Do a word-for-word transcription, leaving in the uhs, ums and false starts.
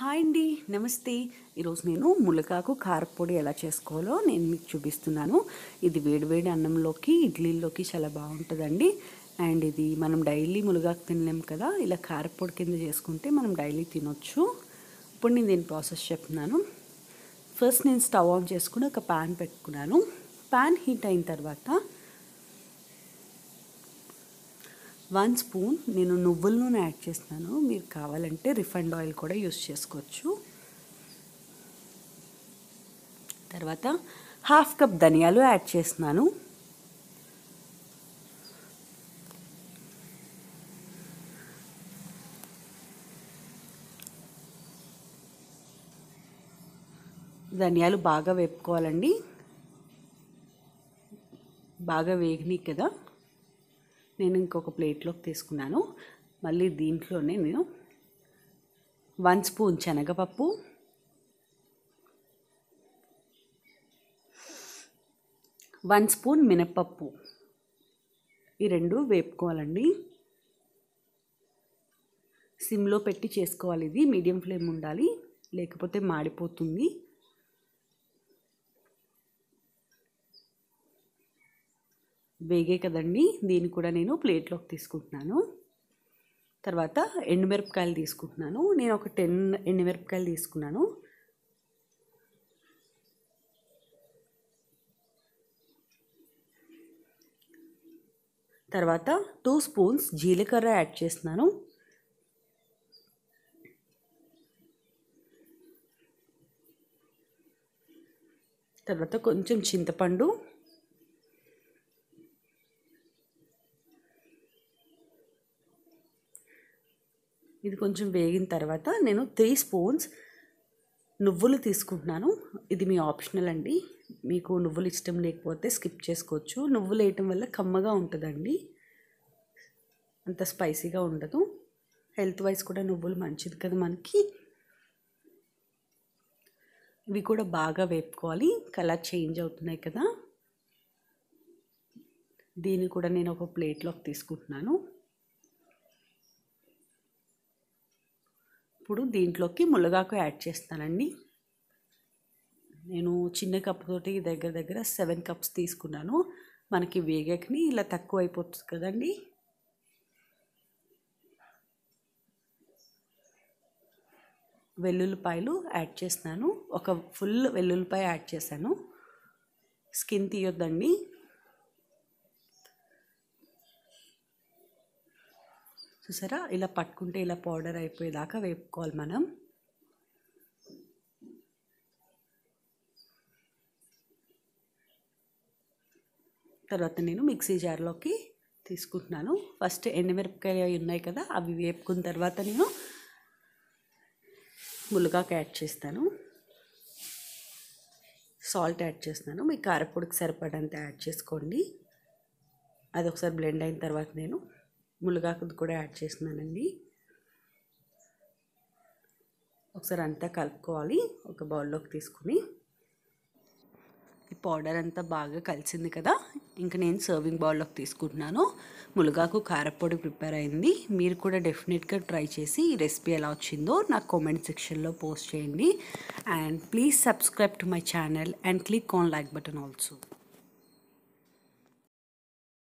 Hi అండి, నమస్తే. ఈరోజు నేను ములగాకు కారపొడి ఎలా చేసుకోవాలో నేను మీకు చూపిస్తున్నాను. ఇది వేడివేడి అన్నంలోకి, ఇడ్లీలోకి చాలా బాగుంటుందండి. అండ్ ఇది మనం డైలీ ములగాకు తినలేం కదా, ఇలా కారపొడి కింద చేసుకుంటే మనం డైలీ తినొచ్చు. ఇప్పుడు నేను దీని ప్రాసెస్ చెప్తున్నాను. ఫస్ట్ నేను స్టవ్ ఆన్ చేసుకుని ఒక ప్యాన్ పెట్టుకున్నాను. ప్యాన్ హీట్ అయిన తర్వాత వన్ స్పూన్ నేను నువ్వుల నూనె యాడ్ చేస్తున్నాను. మీరు కావాలంటే రిఫైండ్ ఆయిల్ కూడా యూస్ చేసుకోవచ్చు. తర్వాత హాఫ్ కప్ ధనియాలు యాడ్ చేస్తున్నాను. ధనియాలు బాగా వేపుకోవాలండి. బాగా వేగినాయి కదా, నేను ఇంకొక ప్లేట్లోకి తీసుకున్నాను. మళ్ళీ దీంట్లోనే నేను వన్ స్పూన్ శనగపప్పు, వన్ స్పూన్ మినప్పప్పు, ఈ రెండు వేపుకోవాలండి. సిమ్లో పెట్టి చేసుకోవాలి. ఇది మీడియం ఫ్లేమ్ ఉండాలి, లేకపోతే మాడిపోతుంది. వేగే కదండి, దీన్ని కూడా నేను ప్లేట్లోకి తీసుకుంటున్నాను. తర్వాత ఎండుమిరపకాయలు తీసుకుంటున్నాను. నేను ఒక టెన్ ఎండుమిరపకాయలు తీసుకున్నాను. తర్వాత టూ స్పూన్స్ జీలకర్ర యాడ్ చేస్తున్నాను. తర్వాత కొంచెం చింతపండు, ఇది కొంచెం వేగిన తర్వాత నేను త్రీ స్పూన్స్ నువ్వులు తీసుకుంటున్నాను. ఇది మీ ఆప్షనల్ అండి, మీకు నువ్వులు ఇష్టం లేకపోతే స్కిప్ చేసుకోవచ్చు. నువ్వులు వేయటం వల్ల కమ్మగా ఉంటుందండి, అంత స్పైసీగా ఉండదు. హెల్త్ వైజ్ కూడా నువ్వులు మంచిది కదా మనకి. ఇవి కూడా బాగా వేపుకోవాలి. కలర్ చేంజ్ అవుతున్నాయి కదా, దీన్ని కూడా నేను ఒక ప్లేట్లోకి తీసుకుంటున్నాను. ఇప్పుడు దీంట్లోకి ములగాకు యాడ్ చేస్తానండి. నేను చిన్న కప్ తోటి దగ్గర దగ్గర సెవెన్ కప్స్ తీసుకున్నాను. మనకి వేగకని ఇలా తక్కువ అయిపోతుంది కదండి. వెల్లుల్లిపాయలు యాడ్ చేస్తున్నాను. ఒక ఫుల్ వెల్లుల్లిపాయ యాడ్ చేశాను. స్కిన్ తీయొద్దండి. చూసారా, ఇలా పట్టుకుంటే ఇలా పౌడర్ అయిపోయేదాకా వేపుకోవాలి మనం. తర్వాత నేను మిక్సీ జార్లోకి తీసుకుంటున్నాను. ఫస్ట్ ఎండుమిరపకాయలు ఉన్నాయి కదా, అవి వేపుకున్న తర్వాత నేను ములగాకు యాడ్ చేస్తాను. సాల్ట్ యాడ్ చేస్తున్నాను. మీ కారపొడికి సరిపడంత యాడ్ చేసుకోండి. అది ఒకసారి బ్లెండ్ అయిన తర్వాత నేను ములగాకు కూడా యాడ్ చేస్తున్నానండి. ఒకసారి అంతా కలుపుకోవాలి. ఒక బౌల్లోకి తీసుకుని ఈ పౌడర్ అంతా బాగా కలిసింది కదా, ఇంకా నేను సర్వింగ్ బౌల్లోకి తీసుకుంటున్నాను. ములగాకు కారపొడి ప్రిపేర్ అయింది. మీరు కూడా డెఫినెట్గా ట్రై చేసి ఈ రెసిపీ ఎలా వచ్చిందో నాకు కామెంట్ సెక్షన్లో పోస్ట్ చేయండి. And please subscribe to my channel and click on like button also.